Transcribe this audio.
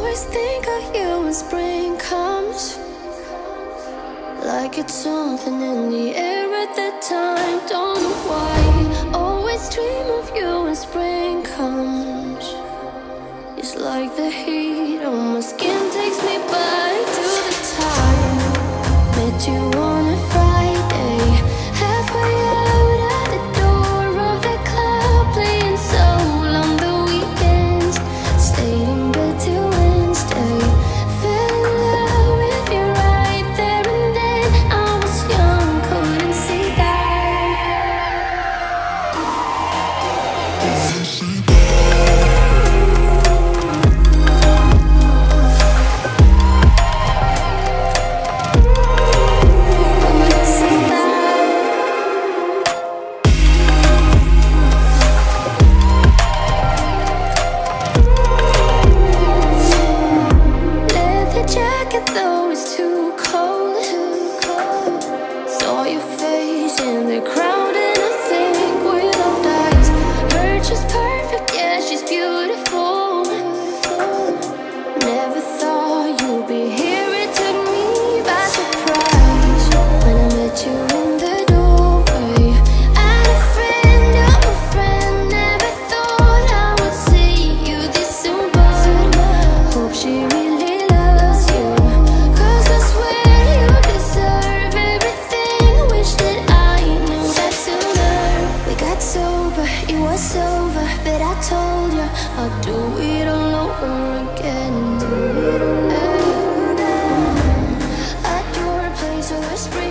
always think of you when spring comes, like it's something in the air at that time. Don't know why, always dream of you when spring comes. It's like the heat on my skin takes me back to the time met you on a Friday, halfway out at the door of the club, playing soul on the weekends. Stayed in bed till Wednesday, fell in love with you right there and then. I was young, couldn't see that. Though it's too cold, saw your face in the crowd and I think without eyes, her just perfect, yeah, she's beautiful. Never thought you'd be here, it took me by surprise when I met you in the doorway. And a friend of a friend, never thought I would see you this soon, but hope she really loves you. It was over, but I told you I'd do it all over again. At your place of spring.